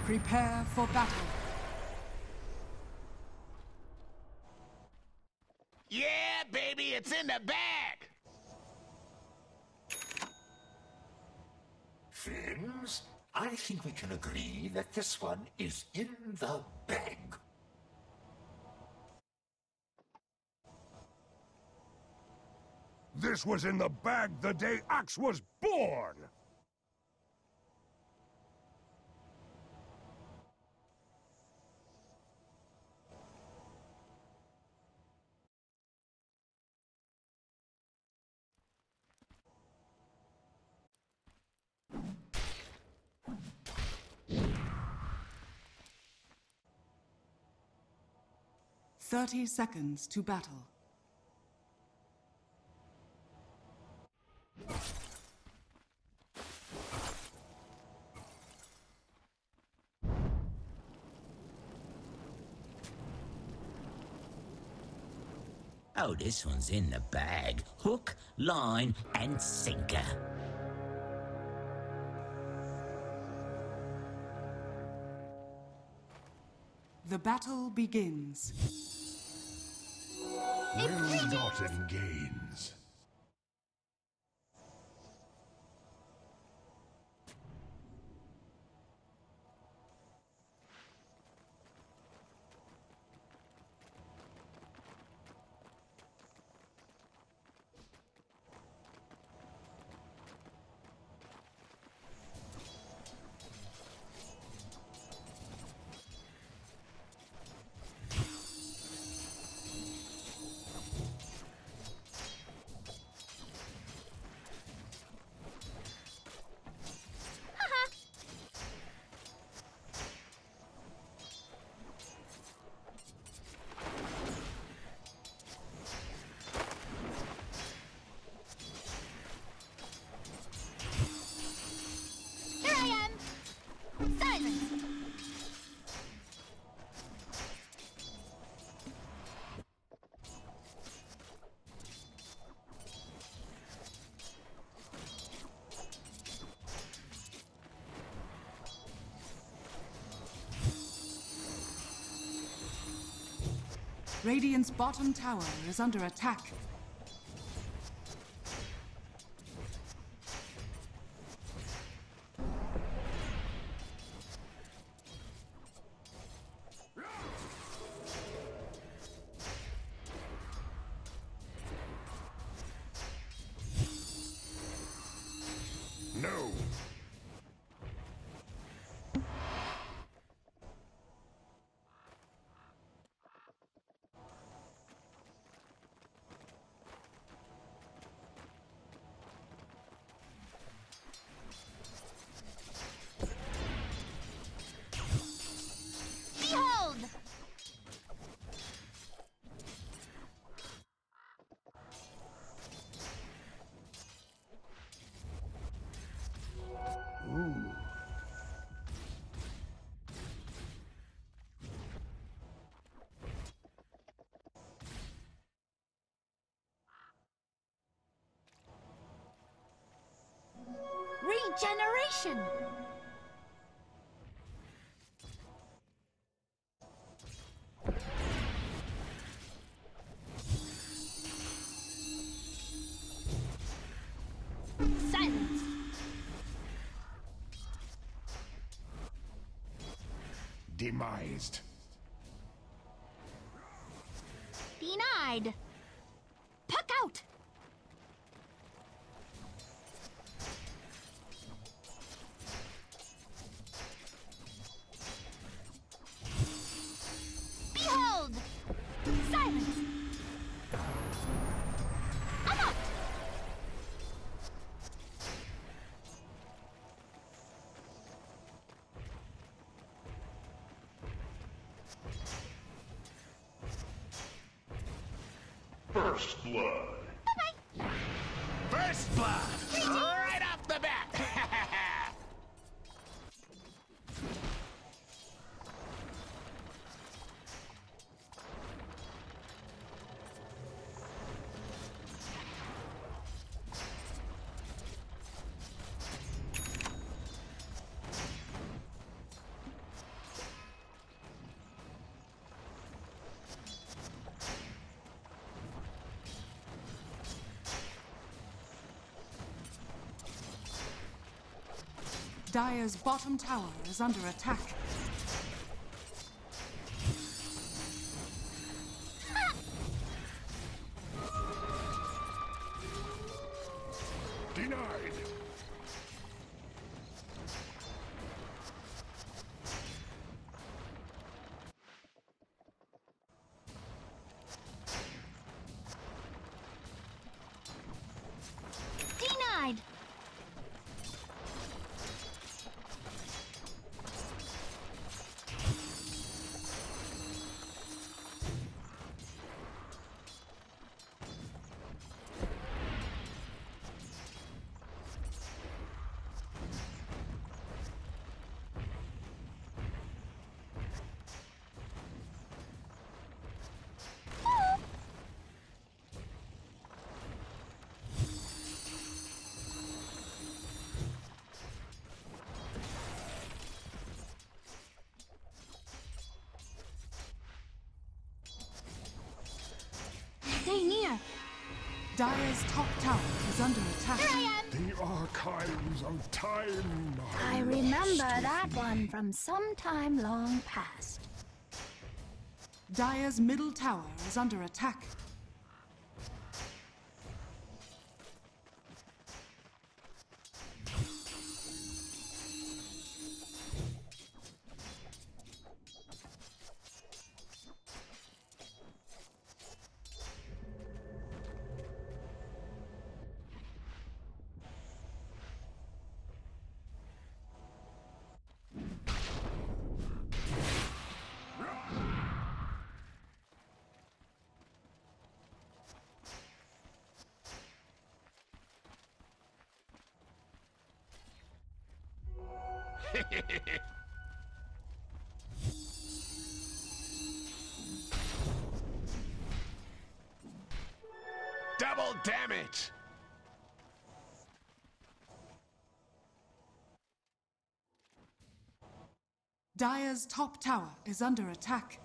Prepare for battle. Yeah, baby, it's in the bag! Friends, I think we can agree that this one is in the bag. This was in the bag the day Axe was born! "30 seconds to battle. Oh, this one's in the bag. Hook, line, and sinker. The battle begins. Ill-gotten gains. Radiant's bottom tower is under attack. No! Behold! Ooh. Regeneration! Silence! Demised. Denied! Puck out! Behold! Silence! I'm out! First blood. First blood! Right off the bat! Dire's bottom tower is under attack. Denied. Denied. Stay near. Dire's top tower is under attack. Here I am. The archives of time. I remember that one from some time long past. Dire's middle tower is under attack. Double damage! Dire's top tower is under attack.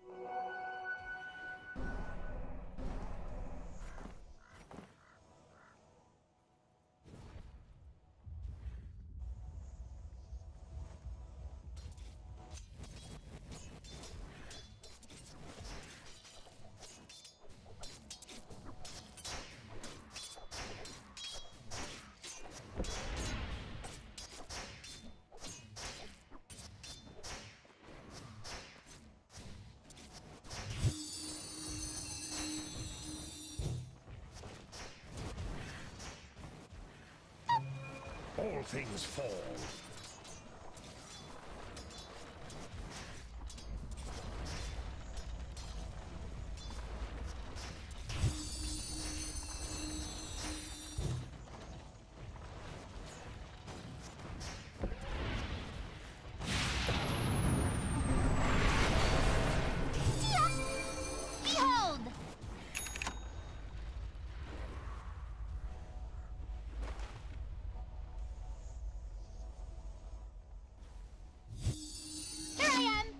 All things fall. Behold! Here I am!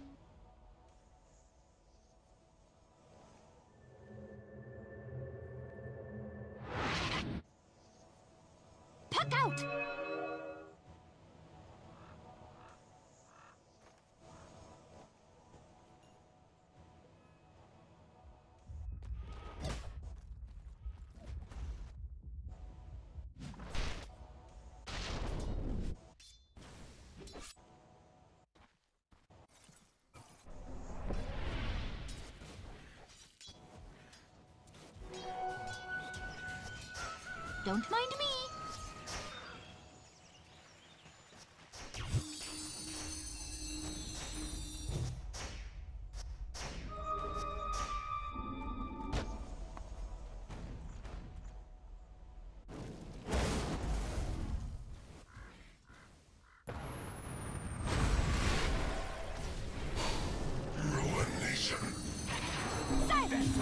Puck out! Don't mind me. Ruination. Silence!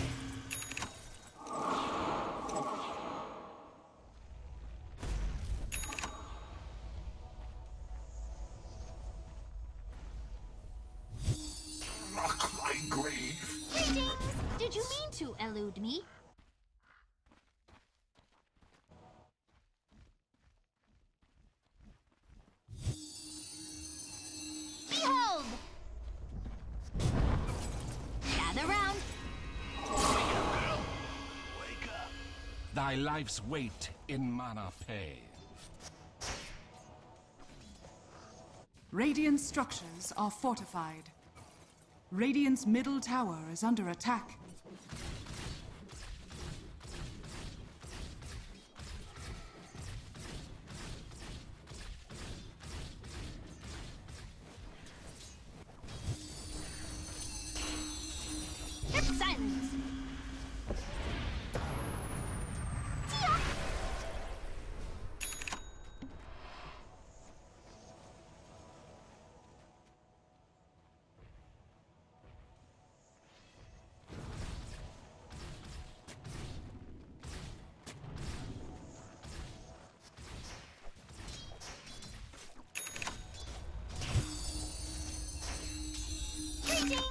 Rock my grave. Greetings! Did you mean to elude me? thy life's weight in mana pay. Radiant structures are fortified. Radiant's middle tower is under attack. Silence. Greetings.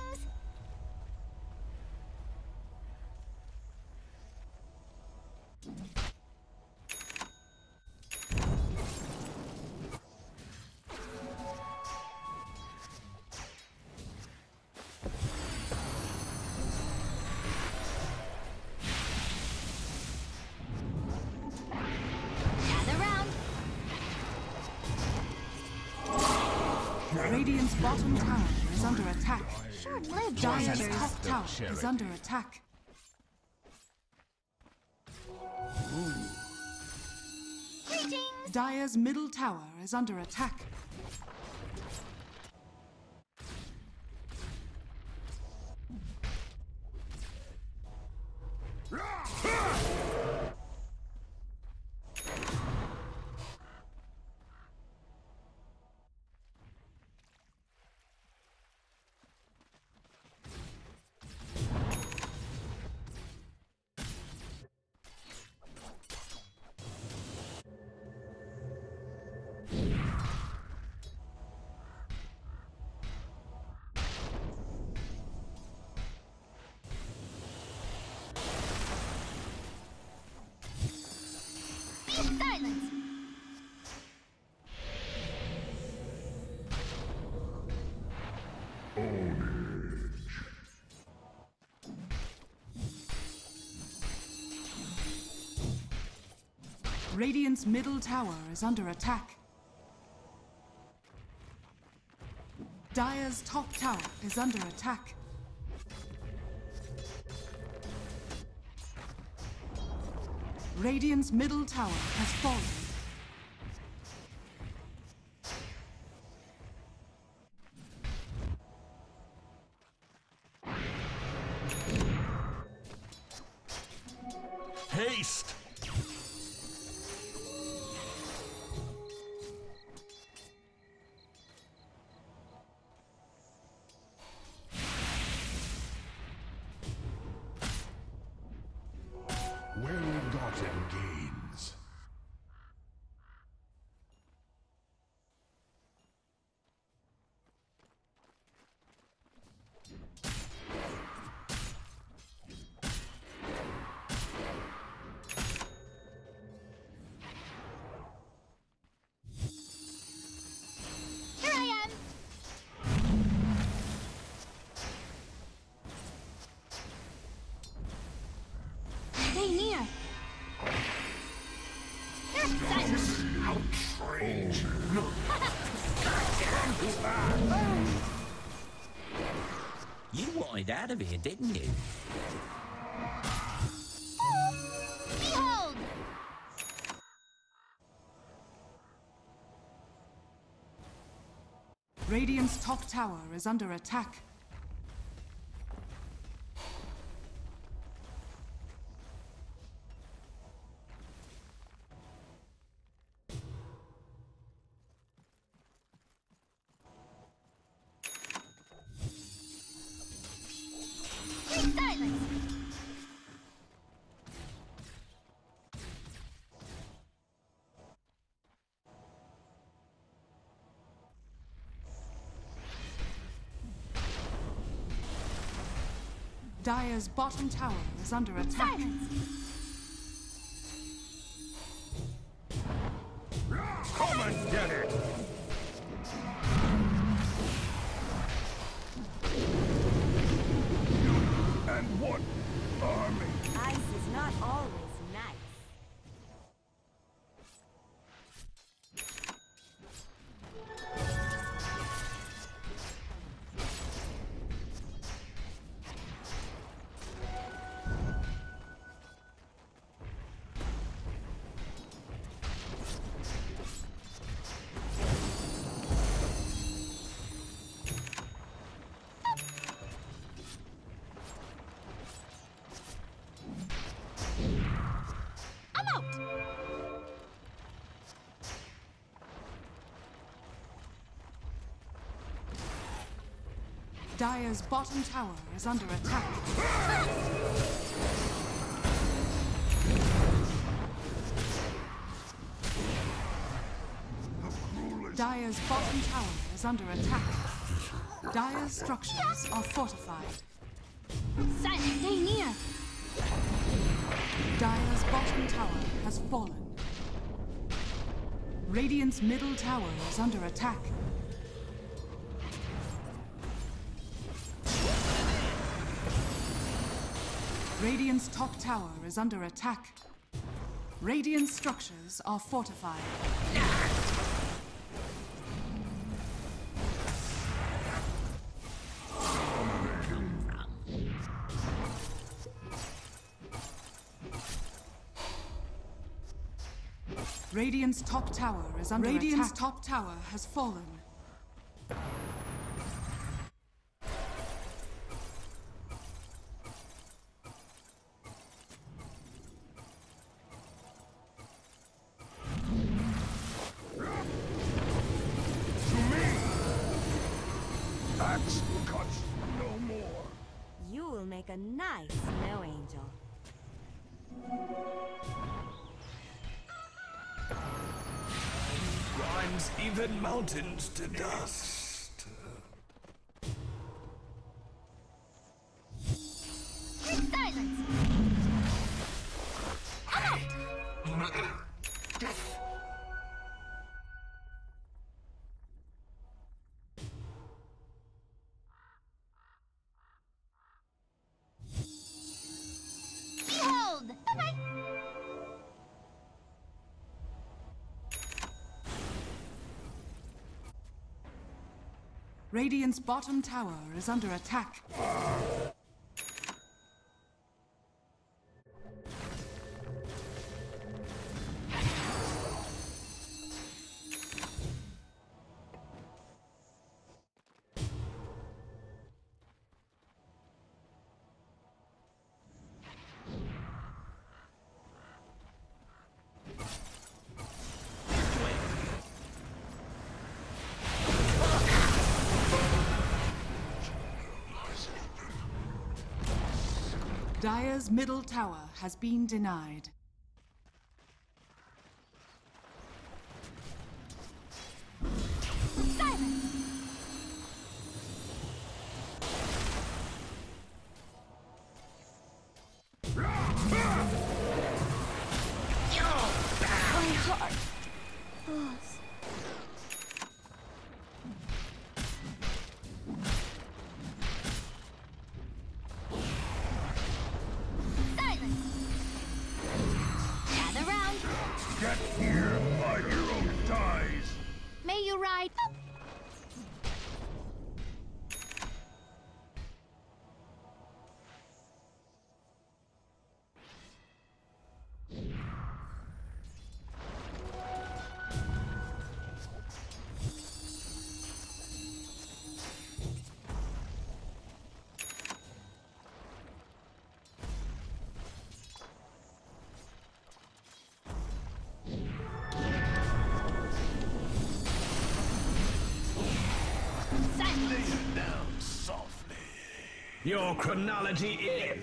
Gather round. Radiant's bottom tower is under attack. Short-lived Dire's dangers. top tower is under attack. Greetings. Dire's middle tower is under attack. Silence. Radiant's middle tower is under attack. Dire's top tower is under attack. Radiant's middle tower has fallen. Haste! Well-gotten gains. Here I am. Stay near. Silence. Outrage! You wanted out of here, didn't you? Behold. Radiant's top tower is under attack. Silence. Dire's bottom tower is under attack. Silence. Come and get it! And what army? Ice is not always nice. Dire's bottom tower is under attack. Dire's bottom tower is under attack. Dire's structures are fortified. Silence, stay near. Dire's bottom tower has fallen. Radiant's middle tower is under attack. Radiant's top tower is under attack. Radiant's structures are fortified. Radiant's top tower is under attack. Radiant's top tower has fallen. Axe cuts no more. You will make a nice snow angel. Grinds even mountains to dust. Silence. Behold. Bye-bye. Radiant's bottom tower is under attack. Dire's middle tower has been denied. Silence. My heart. Oh, silence. Gather round. Get here, my hero dies. May you ride up. Lay it down softly. Your chronology is.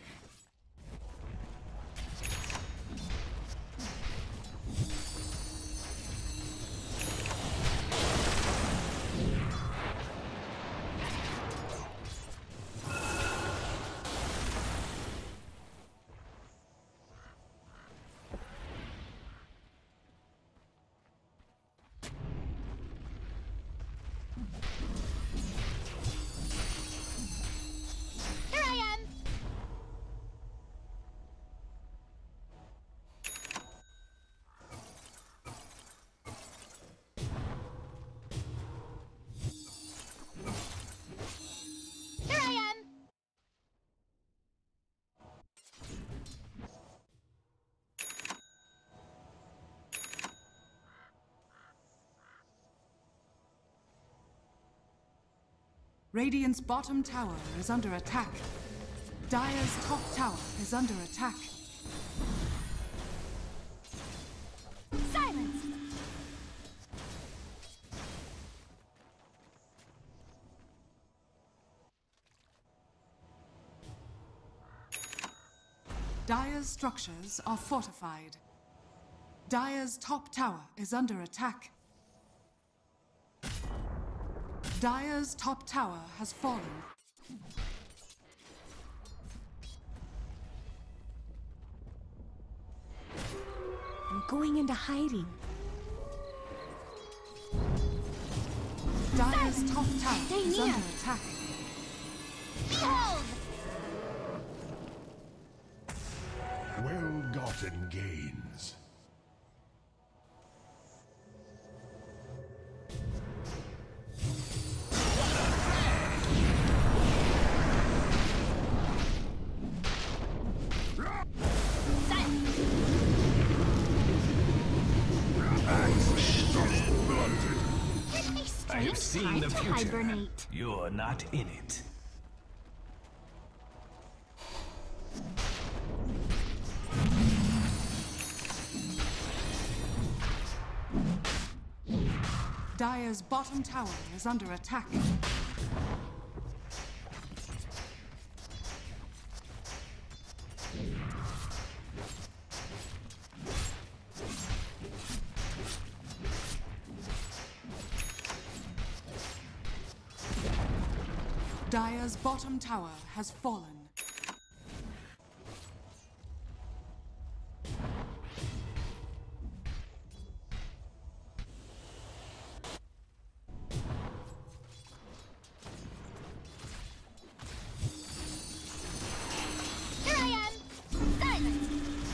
Here I am. Here I am. Radiant's bottom tower is under attack. Dire's top tower is under attack. Silence. Dire's structures are fortified. Dire's top tower is under attack. Dire's top tower has fallen. I'm going into hiding. Dire's top tower Stay is near. under attack. Behold! Well-gotten gains. I've seen the future. Hibernate. You're not in it. Dire's bottom tower is under attack. Dire's bottom tower has fallen. Here I am! Silence!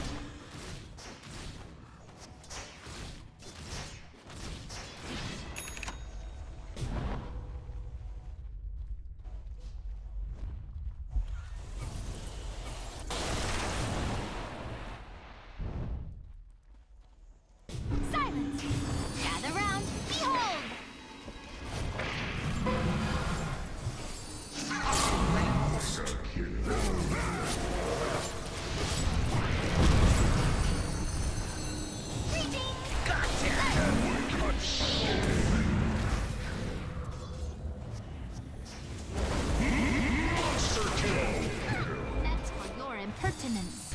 Silence! Gather round! Behold! That's for your impertinence.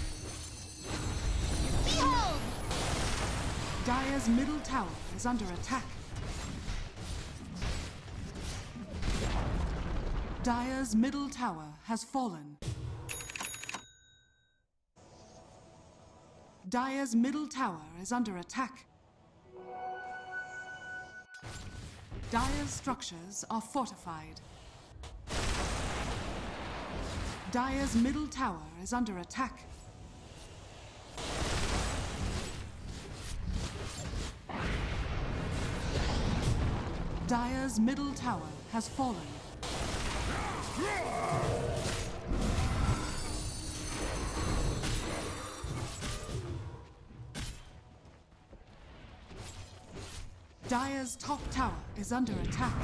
Behold! Dire's middle tower is under attack. Dire's middle tower has fallen. Dire's middle tower is under attack. Dire's structures are fortified. Dire's middle tower is under attack. Dire's middle tower has fallen. Dire's top tower is under attack.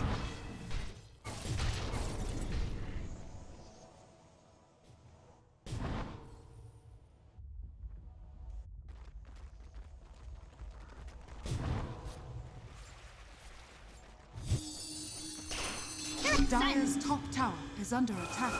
Dire's top tower is under attack.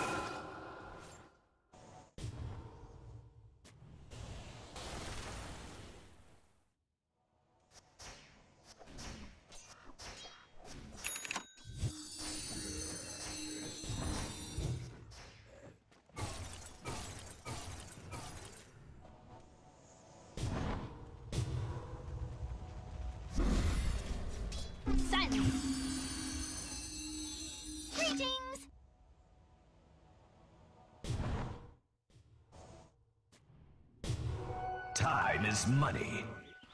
Silence! Greetings! Time is money.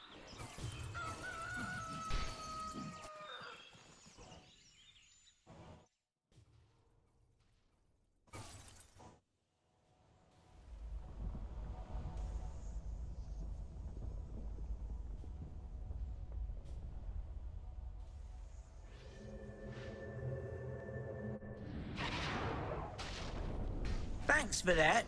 Thanks for that.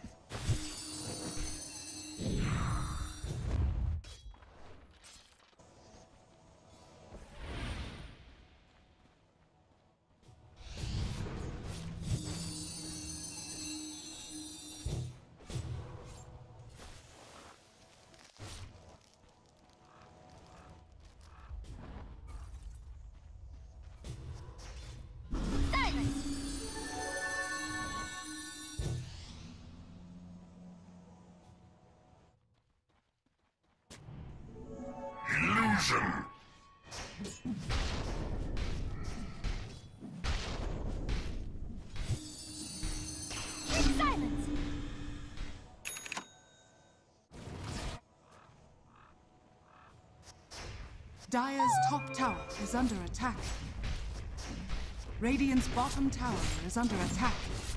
Dire's top tower is under attack. Radiant's bottom tower is under attack.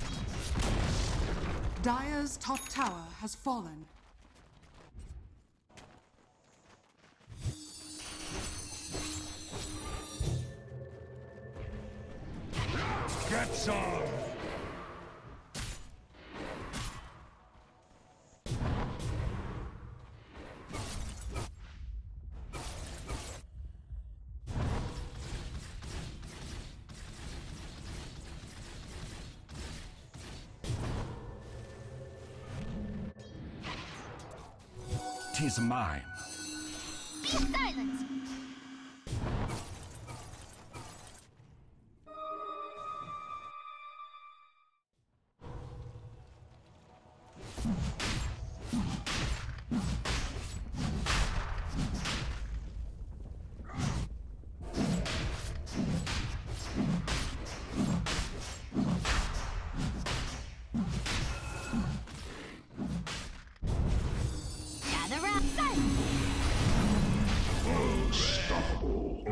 Dire's top tower has fallen. Get some! Tis mine. Be silent! Gather up, silent! Unstoppable.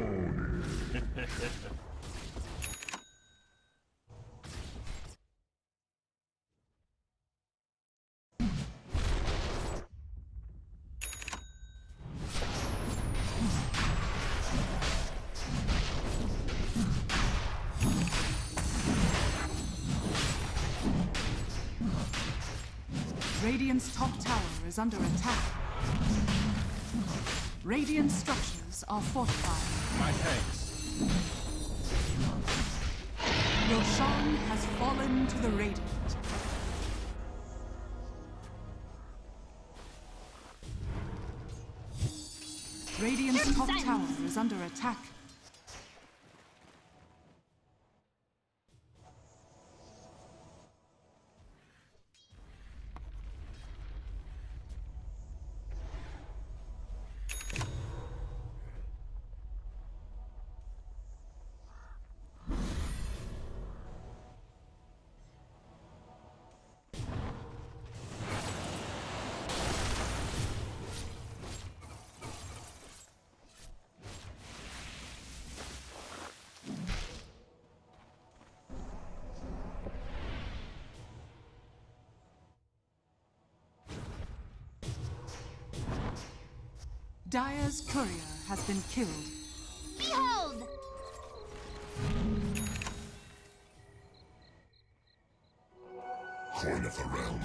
Radiant's top tower is under attack. Radiant structures are fortified. My thanks. Roshan has fallen to the Radiant. Radiant's top tower is under attack. Dire's courier has been killed. Behold! Coin of the realm.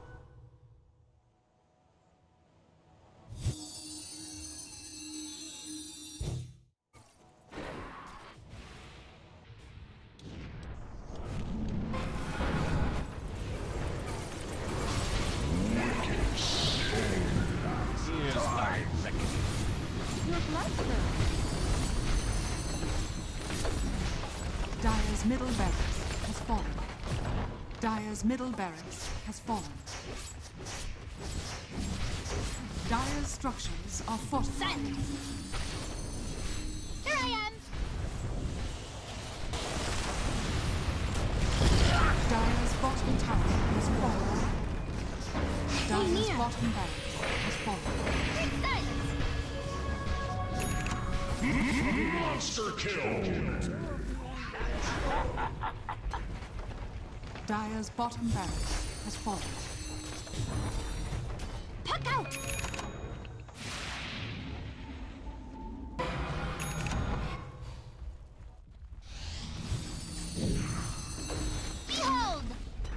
Dire's middle barracks has fallen. Dire's middle barracks has fallen. Dire's structures are fortified. Silent! Here I am! Dire's bottom tower has fallen. Dire's near. bottom barracks has fallen. Silent! Monster kill! Dire's bottom barracks has fallen. Puck out! Behold!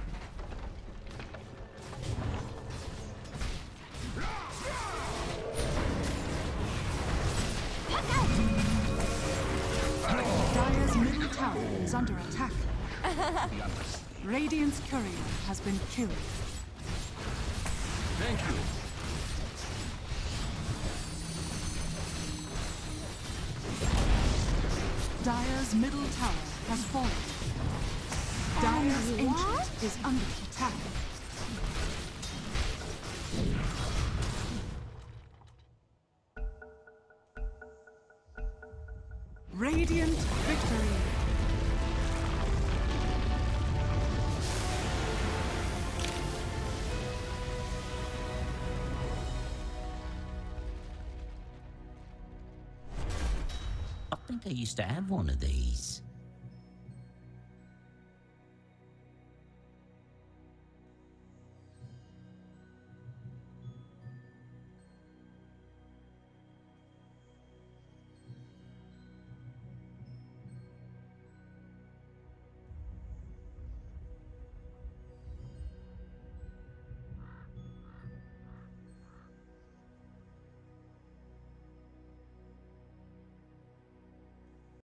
Puck out! Dire's middle tower is under attack. Radiant's courier has been killed. Thank you. Dire's middle tower has fallen. Dire's ancient is under attack. Radiant victory. think I used to have one of these.